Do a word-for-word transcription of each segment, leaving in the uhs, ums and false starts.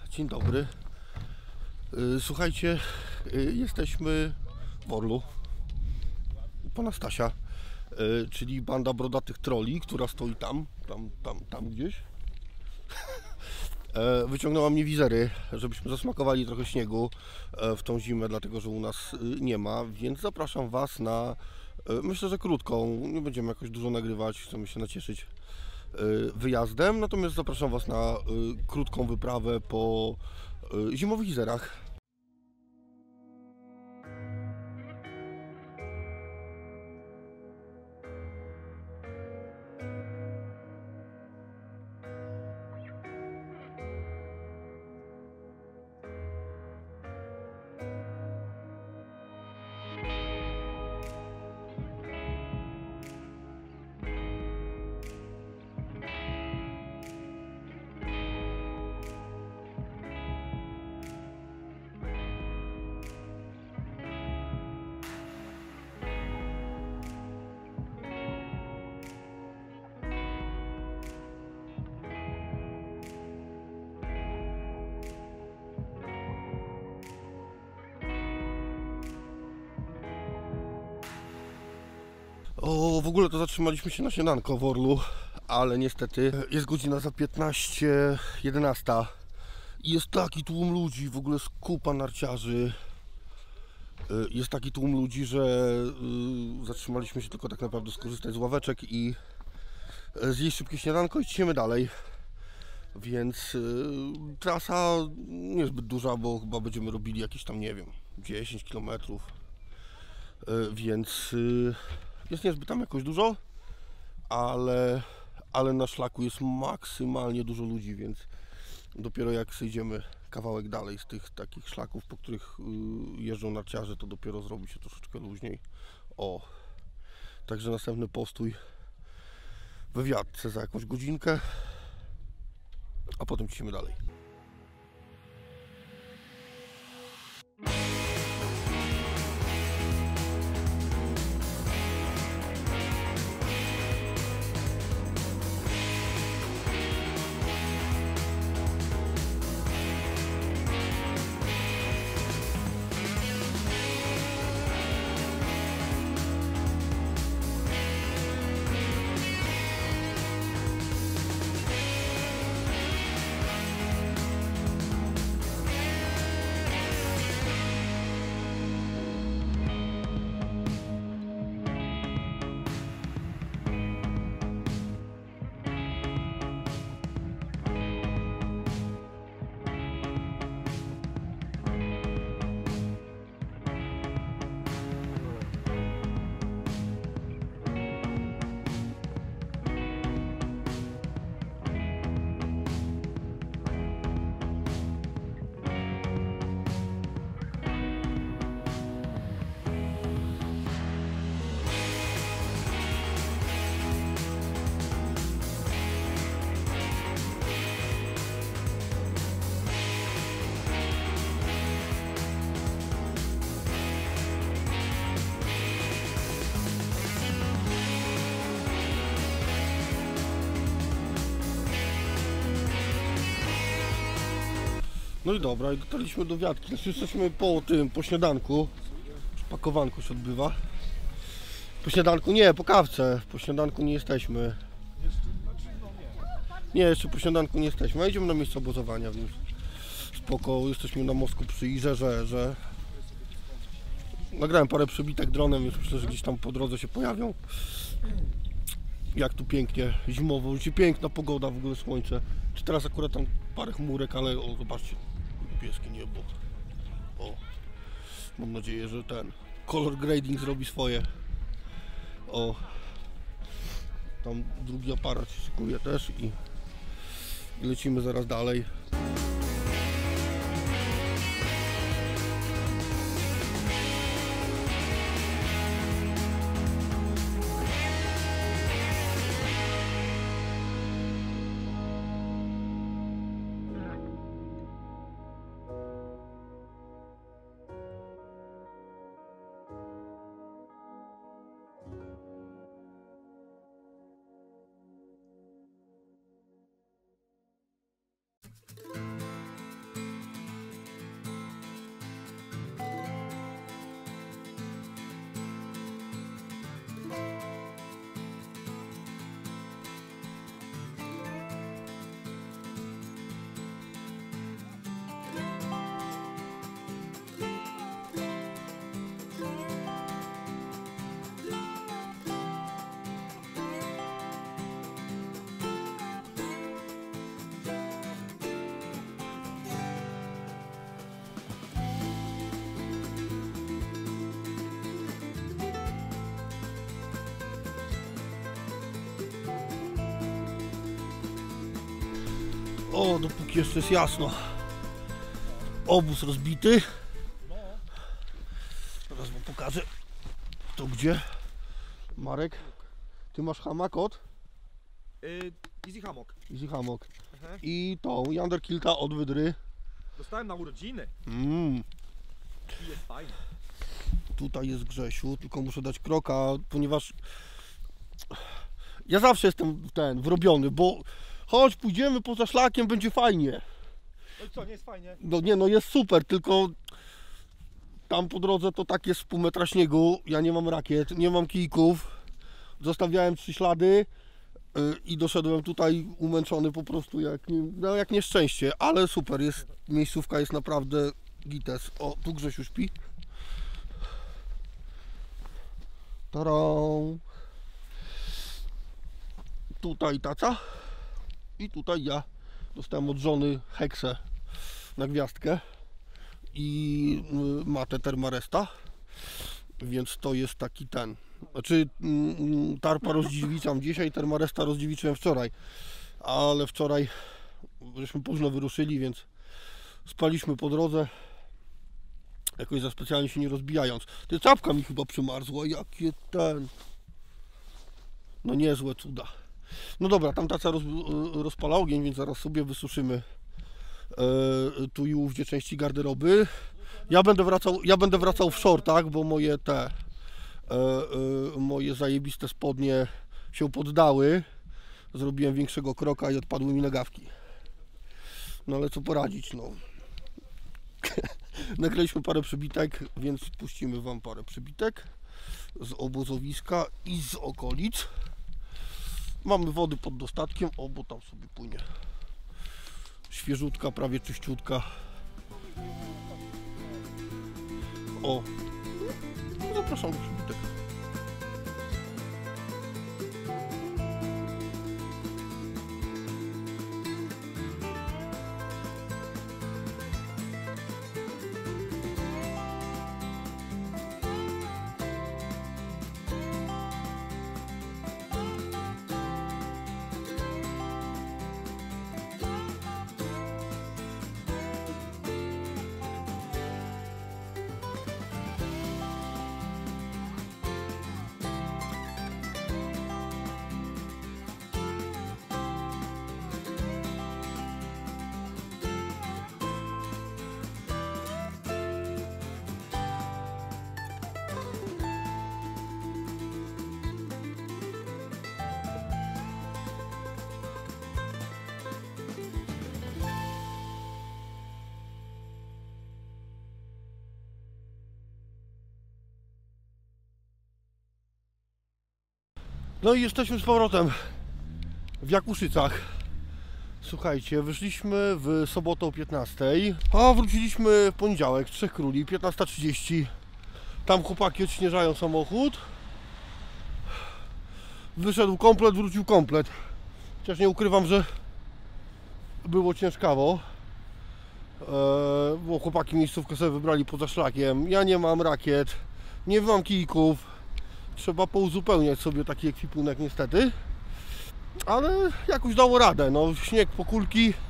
Dzień dobry. Słuchajcie, jesteśmy w Orlu u pana Stasia, czyli banda brodatych troli, która stoi tam, tam, tam, tam gdzieś. Wyciągnęła mnie wizery, żebyśmy zasmakowali trochę śniegu w tą zimę, dlatego że u nas nie ma, więc zapraszam was na, myślę, że krótką, nie będziemy jakoś dużo nagrywać, chcemy się nacieszyć wyjazdem, natomiast zapraszam was na krótką wyprawę po zimowych jezerach. O, w ogóle to zatrzymaliśmy się na śniadanko w Orlu, ale niestety jest godzina za piętnaście, jedenaście i jest taki tłum ludzi, w ogóle kupa narciarzy. Jest taki tłum ludzi, że zatrzymaliśmy się tylko tak naprawdę skorzystać z ławeczek i zjeść szybkie śniadanko i idziemy dalej. Więc trasa niezbyt duża, bo chyba będziemy robili jakieś tam, nie wiem, dziesięć kilometrów, więc jest niezbyt tam jakoś dużo, ale, ale na szlaku jest maksymalnie dużo ludzi, więc dopiero jak zejdziemy kawałek dalej z tych takich szlaków, po których jeżdżą narciarze, to dopiero zrobi się troszeczkę luźniej. O, także następny postój we wiatce za jakąś godzinkę, a potem idziemy dalej. No i dobra, i dotarliśmy do wiatki. Znaczy jesteśmy po tym, po śniadanku. Pakowanko się odbywa. Po śniadanku, nie, po kawce. Po śniadanku nie jesteśmy. Nie, jeszcze po śniadanku nie jesteśmy. A idziemy na miejsce obozowania, więc spoko. Jesteśmy na mostku przy Izerze, że nagrałem parę przebitek dronem, więc myślę, że gdzieś tam po drodze się pojawią. Jak tu pięknie, zimowo, dzisiaj piękna pogoda, w ogóle słońce. Czy teraz akurat tam parę chmurek, ale o, zobaczcie, niebieskie niebo. O, mam nadzieję, że ten color grading zrobi swoje. O, tam drugi aparat się szykuje też i, i lecimy zaraz dalej. O, dopóki jeszcze jest jasno. Obóz rozbity. Teraz wam pokażę to gdzie. Marek, ty masz hamakot? Yy, easy hammock. Easy hammock. Aha. I tą Yanderkilta od Wydry. Dostałem na urodziny Mm. i jest fajnie. Tutaj jest Grzesiu, tylko muszę dać kroka, ponieważ ja zawsze jestem ten wrobiony, bo chodź, pójdziemy poza szlakiem, będzie fajnie. No i co, nie jest fajnie? No nie, no jest super, tylko tam po drodze to tak jest z pół metra śniegu, ja nie mam rakiet, nie mam kijków, zostawiałem trzy ślady yy, i doszedłem tutaj umęczony po prostu jak, nie, no jak nieszczęście, ale super, jest, miejscówka jest naprawdę gites. O, tu Grzesiu śpi. Tarą. Tutaj taca i tutaj ja dostałem od żony heksę na gwiazdkę i matę Termaresta, więc to jest taki ten, znaczy tarpa rozdziewiczam dzisiaj, Termaresta rozdziewiczyłem wczoraj, ale wczoraj żeśmy późno wyruszyli, więc spaliśmy po drodze jakoś za specjalnie się nie rozbijając. Ty, czapka mi chyba przymarzła, jakie ten, no niezłe cuda. No dobra, tam taca roz, rozpala ogień, więc zaraz sobie wysuszymy e, tu i ówdzie części garderoby. Ja będę wracał, ja będę wracał w shortach, bo moje te e, e, moje zajebiste spodnie się poddały. Zrobiłem większego kroka i odpadły mi nagawki. No ale co poradzić, no. Nagraliśmy parę przybitek, więc puścimy wam parę przybitek z obozowiska i z okolic. Mamy wody pod dostatkiem, o, bo tam sobie płynie świeżutka, prawie czyściutka. O, zapraszam do przybitek. No i jesteśmy z powrotem w Jakuszycach. Słuchajcie, wyszliśmy w sobotę o piętnastej, a wróciliśmy w poniedziałek, Trzech Króli, piętnasta trzydzieści. Tam chłopaki odśnieżają samochód. Wyszedł komplet, wrócił komplet. Chociaż nie ukrywam, że było ciężkawo, bo chłopaki miejscówkę sobie wybrali poza szlakiem. Ja nie mam rakiet, nie mam kijków. Trzeba pouzupełniać sobie taki ekwipunek niestety, ale jakoś dało radę. No, śnieg po kulki, yy,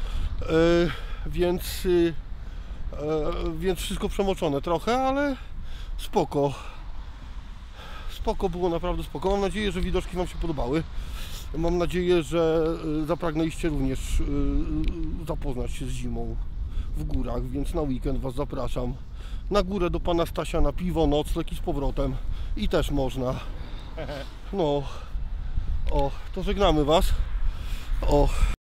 więc, yy, więc wszystko przemoczone trochę, ale spoko. Spoko było, naprawdę spoko. Mam nadzieję, że widoczki wam się podobały. Mam nadzieję, że zapragnęliście również yy, zapoznać się z zimą w górach, więc na weekend was zapraszam na górę do pana Stasia na piwo, nocleg i z powrotem. I też można. No. O, to żegnamy was. O.